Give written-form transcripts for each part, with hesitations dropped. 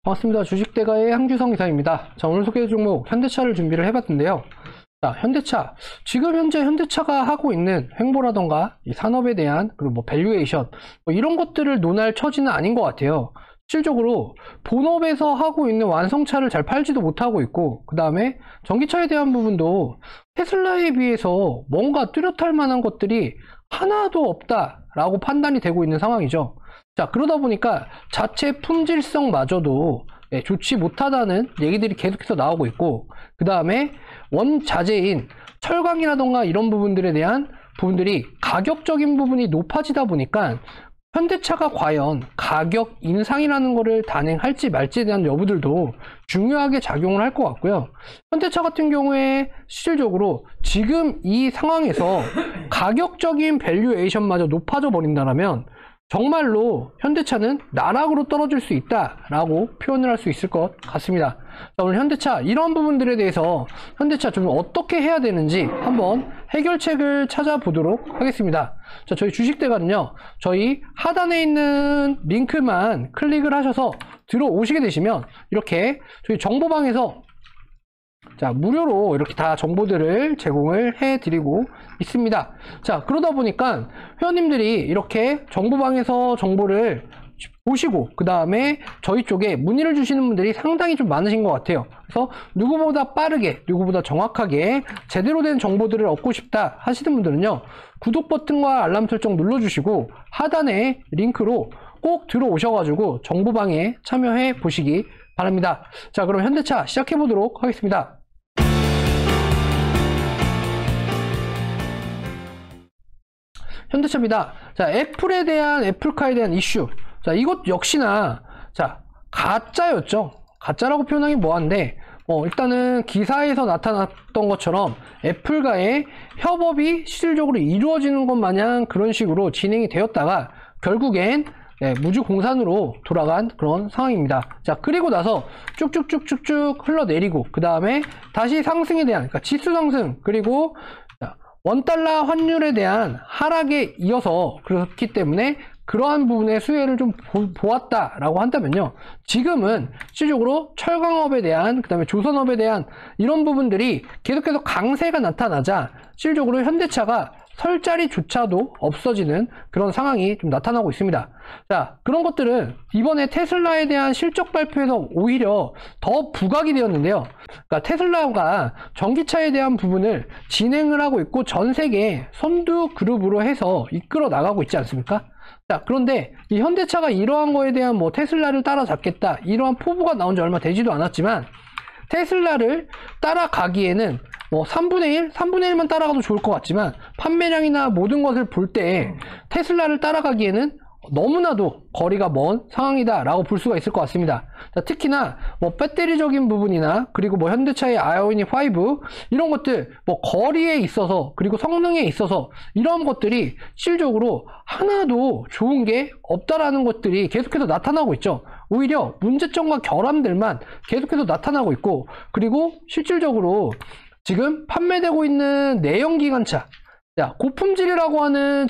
반갑습니다. 주식대가의 한규성 이사입니다. 자, 오늘 소개 종목 현대차를 준비를 해봤는데요. 자, 현대차. 지금 현재 현대차가 하고 있는 횡보라던가 이 산업에 대한 그리고 뭐 밸류에이션 이런 것들을 논할 처지는 아닌 것 같아요. 실질적으로 본업에서 하고 있는 완성차를 잘 팔지도 못하고 있고, 그 다음에 전기차에 대한 부분도 테슬라에 비해서 뭔가 뚜렷할 만한 것들이 하나도 없다라고 판단이 되고 있는 상황이죠. 자, 그러다 보니까 자체 품질성마저도 좋지 못하다는 얘기들이 계속해서 나오고 있고, 그 다음에 원자재인 철강이라던가 이런 부분들에 대한 부분들이 가격적인 부분이 높아지다 보니까 현대차가 과연 가격 인상이라는 거를 단행할지 말지에 대한 여부들도 중요하게 작용을 할 것 같고요. 현대차 같은 경우에 실질적으로 지금 이 상황에서 가격적인 밸류에이션마저 높아져 버린다면 정말로 현대차는 나락으로 떨어질 수 있다라고 표현을 할 수 있을 것 같습니다. 자, 오늘 현대차 이런 부분들에 대해서 현대차 좀 어떻게 해야 되는지 한번 해결책을 찾아보도록 하겠습니다. 자, 저희 주식대가는요, 저희 하단에 있는 링크만 클릭을 하셔서 들어오시게 되시면 이렇게 저희 정보방에서 자, 무료로 이렇게 다 정보들을 제공을 해드리고 있습니다. 자, 그러다 보니까 회원님들이 이렇게 정보방에서 정보를 보시고 그 다음에 저희 쪽에 문의를 주시는 분들이 상당히 좀 많으신 것 같아요. 그래서 누구보다 빠르게, 누구보다 정확하게 제대로 된 정보들을 얻고 싶다 하시는 분들은요, 구독 버튼과 알람 설정 눌러주시고 하단에 링크로 꼭 들어오셔가지고 정보방에 참여해 보시기 바랍니다. 자, 그럼 현대차 시작해 보도록 하겠습니다. 현대차입니다. 자, 애플에 대한, 애플카에 대한 이슈. 자, 이것 역시나, 자, 가짜였죠. 가짜라고 표현하기 뭐한데, 일단은 기사에서 나타났던 것처럼 애플과의 협업이 실질적으로 이루어지는 것 마냥 그런 식으로 진행이 되었다가 결국엔 무주 공산으로 돌아간 그런 상황입니다. 자, 그리고 나서 쭉쭉쭉쭉쭉 흘러내리고 그 다음에 다시 상승에 대한, 그러니까 지수 상승, 그리고 원달러 환율에 대한 하락에 이어서 그렇기 때문에 그러한 부분의 수혜를 좀 보았다라고 한다면요, 지금은 실질적으로 철강업에 대한, 그 다음에 조선업에 대한 이런 부분들이 계속해서 강세가 나타나자 실질적으로 현대차가 설 자리조차도 없어지는 그런 상황이 좀 나타나고 있습니다. 자, 그런 것들은 이번에 테슬라에 대한 실적 발표에서 오히려 더 부각이 되었는데요. 그러니까 테슬라가 전기차에 대한 부분을 진행을 하고 있고 전 세계 선두 그룹으로 해서 이끌어 나가고 있지 않습니까? 자, 그런데 이 현대차가 이러한 거에 대한 뭐 테슬라를 따라잡겠다 이러한 포부가 나온 지 얼마 되지도 않았지만, 테슬라를 따라가기에는 뭐 3분의 1만 따라가도 좋을 것 같지만 판매량이나 모든 것을 볼 때 테슬라를 따라가기에는 너무나도 거리가 먼 상황이다 라고 볼 수가 있을 것 같습니다. 자, 특히나 뭐 배터리적인 부분이나 그리고 뭐 현대차의 아이오닉 5 이런 것들 뭐 거리에 있어서 그리고 성능에 있어서 이런 것들이 실질적으로 하나도 좋은 게 없다라는 것들이 계속해서 나타나고 있죠. 오히려 문제점과 결함들만 계속해서 나타나고 있고, 그리고 실질적으로 지금 판매되고 있는 내연기관차, 자, 고품질이라고 하는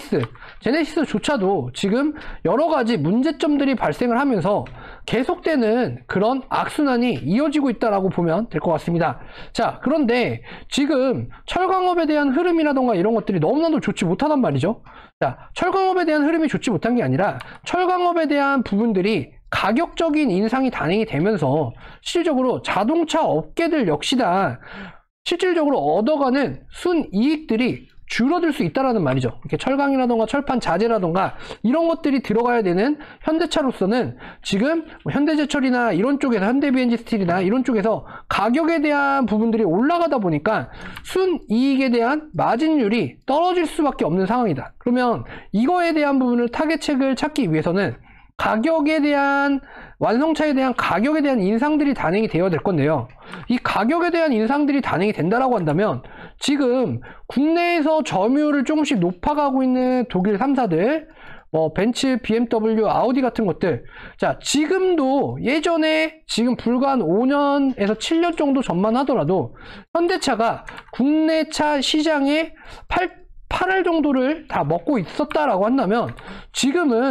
제네시스조차도 지금 여러가지 문제점들이 발생을 하면서 계속되는 그런 악순환이 이어지고 있다라고 보면 될 것 같습니다. 자, 그런데 지금 철강업에 대한 흐름이라던가 이런 것들이 너무나도 좋지 못하단 말이죠. 자, 철강업에 대한 흐름이 좋지 못한 게 아니라 철강업에 대한 부분들이 가격적인 인상이 단행이 되면서 실질적으로 자동차 업계들 역시나 실질적으로 얻어가는 순이익들이 줄어들 수 있다라는 말이죠. 이렇게 철강이라던가 철판 자재라던가 이런 것들이 들어가야 되는 현대차로서는 지금 현대제철이나 이런 쪽에서 현대비엔지 스틸이나 이런 쪽에서 가격에 대한 부분들이 올라가다 보니까 순이익에 대한 마진율이 떨어질 수밖에 없는 상황이다. 그러면 이거에 대한 부분을 타겟책을 찾기 위해서는 가격에 대한, 완성차에 대한 가격에 대한 인상들이 단행이 되어야 될 건데요. 이 가격에 대한 인상들이 단행이 된다라고 한다면 지금 국내에서 점유율을 조금씩 높아가고 있는 독일 3사들, 뭐 벤츠, BMW, 아우디 같은 것들, 자, 지금도 예전에 지금 불과 한 5년에서 7년 정도 전만 하더라도 현대차가 국내 차 시장에 8할 정도를 다 먹고 있었다라고 한다면 지금은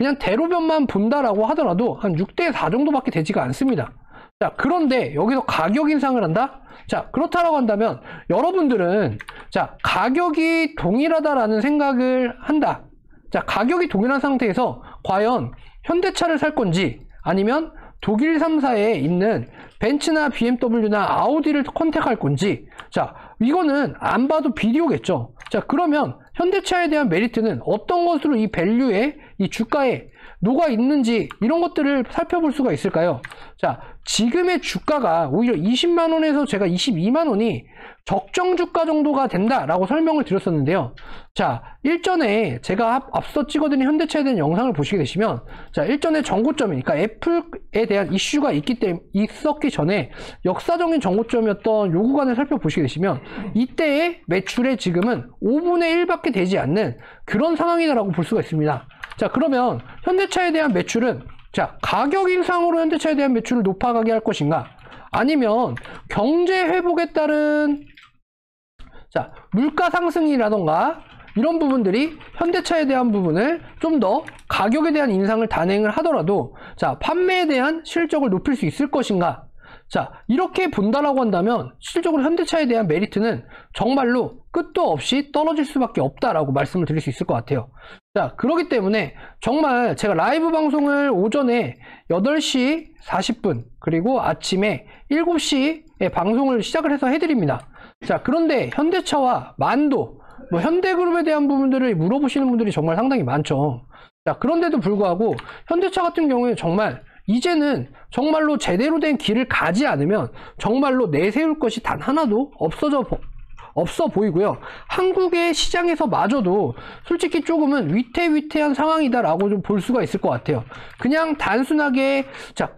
그냥 대로변만 본다라고 하더라도 한 6대4 정도밖에 되지가 않습니다. 자, 그런데 여기서 가격 인상을 한다? 자, 그렇다라고 한다면 여러분들은 자, 가격이 동일하다라는 생각을 한다. 자, 가격이 동일한 상태에서 과연 현대차를 살 건지 아니면 독일 3사에 있는 벤츠나 BMW나 아우디를 컨택할 건지, 자, 이거는 안 봐도 비디오겠죠. 자, 그러면 현대차에 대한 메리트는 어떤 것으로 이 밸류에, 이 주가에 녹아 있는지 이런 것들을 살펴볼 수가 있을까요? 자, 지금의 주가가 오히려 20만원에서 제가 22만원이 적정 주가 정도가 된다라고 설명을 드렸었는데요. 자, 일전에 제가 앞서 찍어드린 현대차에 대한 영상을 보시게 되시면, 자, 일전에 정고점이니까 애플에 대한 이슈가 있었기 전에 역사적인 정고점이었던 요 구간을 살펴보시게 되시면 이때의 매출의 지금은 5분의 1밖에 되지 않는 그런 상황이다라고 볼 수가 있습니다. 자, 그러면 현대차에 대한 매출은, 자, 가격 인상으로 현대차에 대한 매출을 높아가게 할 것인가, 아니면 경제 회복에 따른, 자, 물가 상승이라던가 이런 부분들이 현대차에 대한 부분을 좀 더 가격에 대한 인상을 단행을 하더라도, 자, 판매에 대한 실적을 높일 수 있을 것인가. 자, 이렇게 본다라고 한다면 실질적으로 현대차에 대한 메리트는 정말로 끝도 없이 떨어질 수밖에 없다라고 말씀을 드릴 수 있을 것 같아요. 자, 그렇기 때문에 정말 제가 라이브 방송을 오전에 8시 40분 그리고 아침에 7시에 방송을 시작을 해서 해드립니다. 자, 그런데 현대차와 만도, 뭐 현대그룹에 대한 부분들을 물어보시는 분들이 정말 상당히 많죠. 자, 그런데도 불구하고 현대차 같은 경우에 정말 이제는 정말로 제대로 된 길을 가지 않으면 정말로 내세울 것이 단 하나도 없어 보이고요. 한국의 시장에서 마저도 솔직히 조금은 위태위태한 상황이다라고 좀 볼 수가 있을 것 같아요. 그냥 단순하게, 자,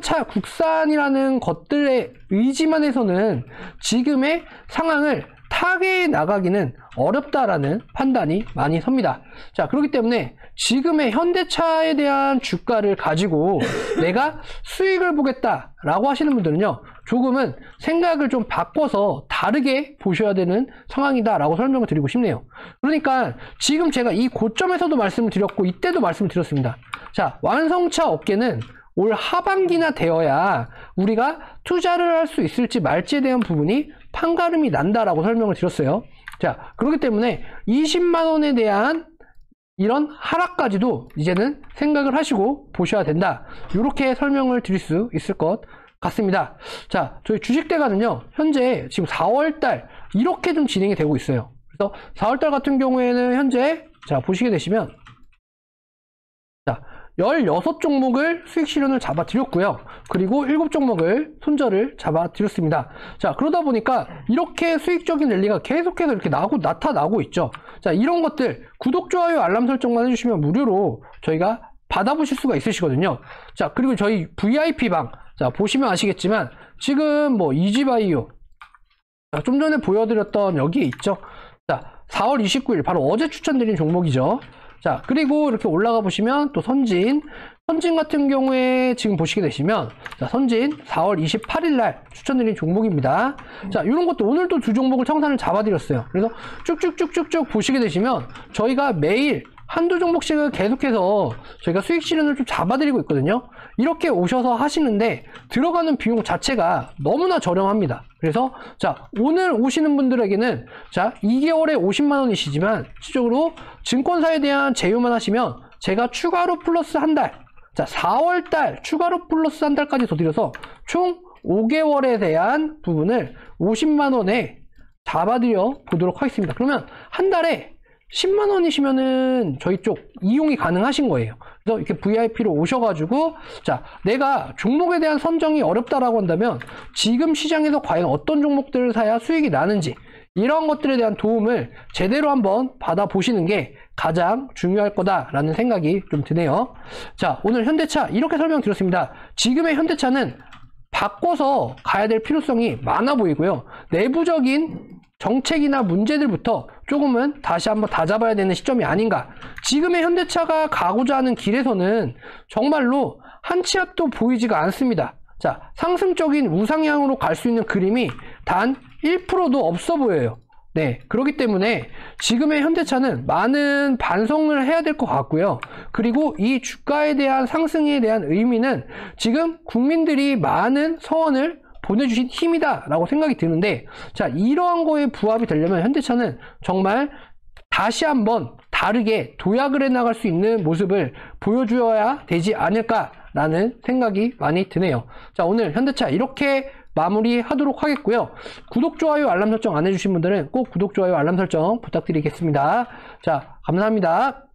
국산이라는 것들의 의지만 해서는 지금의 상황을 타개해 나가기는 어렵다라는 판단이 많이 섭니다. 자, 그렇기 때문에 지금의 현대차에 대한 주가를 가지고 내가 수익을 보겠다라고 하시는 분들은요, 조금은 생각을 좀 바꿔서 다르게 보셔야 되는 상황이다라고 설명을 드리고 싶네요. 그러니까 지금 제가 이 고점에서도 말씀을 드렸고 이때도 말씀을 드렸습니다. 자, 완성차 업계는 올 하반기나 되어야 우리가 투자를 할 수 있을지 말지에 대한 부분이 판가름이 난다라고 설명을 드렸어요. 자, 그렇기 때문에 20만원에 대한 이런 하락까지도 이제는 생각을 하시고 보셔야 된다, 이렇게 설명을 드릴 수 있을 것 같습니다. 자, 저희 주식대가는요 현재 지금 4월달 이렇게 좀 진행이 되고 있어요. 그래서 4월달 같은 경우에는 현재, 자, 보시게 되시면, 자, 16종목을 수익 실현을 잡아 드렸고요. 그리고 7종목을 손절을 잡아 드렸습니다. 자, 그러다 보니까 이렇게 수익적인 랠리가 계속해서 이렇게 나타나고 있죠. 자, 이런 것들 구독, 좋아요, 알람 설정만 해주시면 무료로 저희가 받아보실 수가 있으시거든요. 자, 그리고 저희 VIP방, 자, 보시면 아시겠지만 지금 뭐 이지바이오, 좀 전에 보여드렸던 여기에 있죠. 자, 4월 29일 바로 어제 추천드린 종목이죠. 자, 그리고 이렇게 올라가 보시면 또 선진 같은 경우에 지금 보시게 되시면, 자, 선진 4월 28일 날 추천드린 종목입니다. 자, 이런 것도 오늘도 2종목을 청산을 잡아드렸어요. 그래서 쭉쭉쭉쭉쭉 보시게 되시면 저희가 매일 한두 종목씩을 계속해서 저희가 수익 실현을 좀 잡아드리고 있거든요. 이렇게 오셔서 하시는데 들어가는 비용 자체가 너무나 저렴합니다. 그래서, 자, 오늘 오시는 분들에게는, 자, 2개월에 50만원이시지만 실질적으로 증권사에 대한 제휴만 하시면 제가 추가로 플러스 한 달, 자, 4월달 추가로 플러스 한 달까지 더 드려서 총 5개월에 대한 부분을 50만원에 잡아드려 보도록 하겠습니다. 그러면 한 달에 10만원이시면은 저희 쪽 이용이 가능하신 거예요. 그래서 이렇게 VIP로 오셔가지고, 자, 내가 종목에 대한 선정이 어렵다라고 한다면 지금 시장에서 과연 어떤 종목들을 사야 수익이 나는지 이런 것들에 대한 도움을 제대로 한번 받아보시는 게 가장 중요할 거다라는 생각이 좀 드네요. 자, 오늘 현대차 이렇게 설명드렸습니다. 지금의 현대차는 바꿔서 가야 될 필요성이 많아 보이고요. 내부적인 정책이나 문제들부터 조금은 다시 한번 다잡아야 되는 시점이 아닌가. 지금의 현대차가 가고자 하는 길에서는 정말로 한 치 앞도 보이지가 않습니다. 자, 상승적인 우상향으로 갈 수 있는 그림이 단 1%도 없어 보여요. 네, 그렇기 때문에 지금의 현대차는 많은 반성을 해야 될 것 같고요. 그리고 이 주가에 대한 상승에 대한 의미는 지금 국민들이 많은 성원을 보내주신 힘이다 라고 생각이 드는데, 자, 이러한 거에 부합이 되려면 현대차는 정말 다시 한번 다르게 도약을 해나갈 수 있는 모습을 보여주어야 되지 않을까라는 생각이 많이 드네요. 자, 오늘 현대차 이렇게 마무리하도록 하겠고요. 구독, 좋아요, 알람 설정 안 해주신 분들은 꼭 구독, 좋아요, 알람 설정 부탁드리겠습니다. 자, 감사합니다.